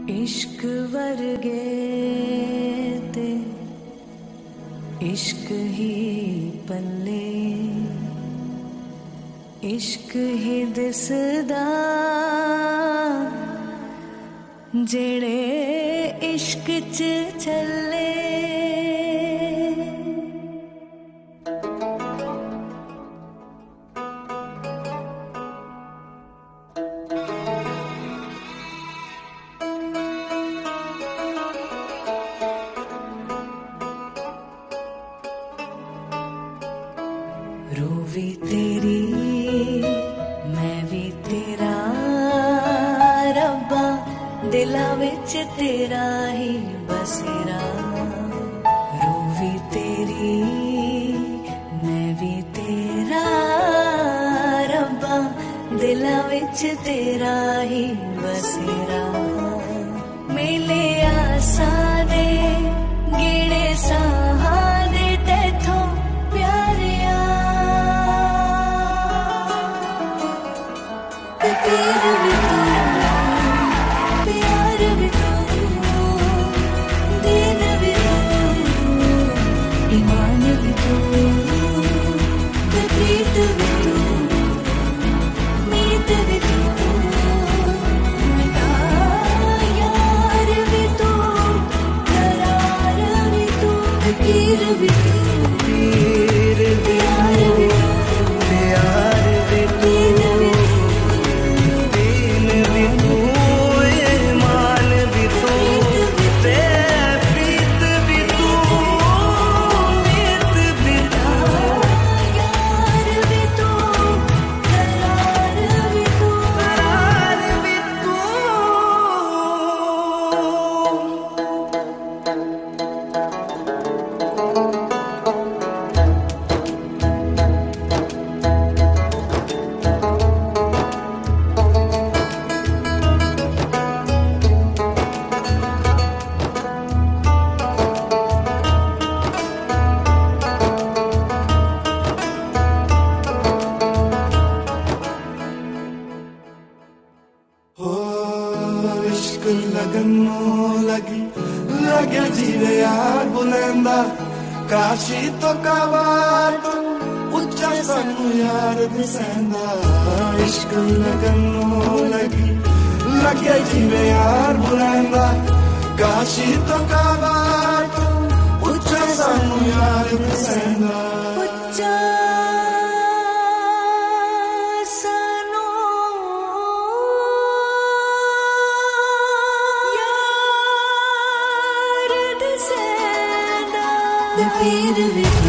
इश्क वर्गे ते इश्क ही पल्ले इश्क ही दिसदा जेड़े इश्क च चले रूवी तेरी मैं भी तेरा रब्बा दिला विच तेरा ही बसेरा रूवी तेरी मैं भी तेरा रब्बा दिला विच तेरा ही बसेरा मेले आसा दे गिणे साहा दे तेथों प्यारिया प्यार भी तू प्यार भी तू दीन भी तू ईमान भी तू प्रीत भी तू मीत भी तू यार भी तू करार भी तू फकीर भी तू प्यार भी तू प्यार भी तू लगे जीवे यार बुलंदा काशी तो काबाट उच्चा सानू यार दिसेंदा इश्क लगन लगी लगे जीवे यार बुलंदा काशी तो काबाट उच्चा सानू यार दिसेंदा पीर भी